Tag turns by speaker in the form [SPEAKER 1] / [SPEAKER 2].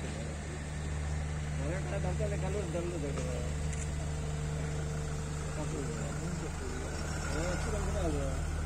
[SPEAKER 1] Mereka tante le kalau dalu deh. Apa? Oh, sudah kenal ya.